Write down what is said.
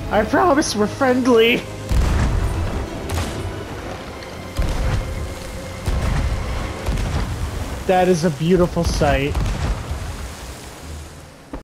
I promise we're friendly. That is a beautiful sight.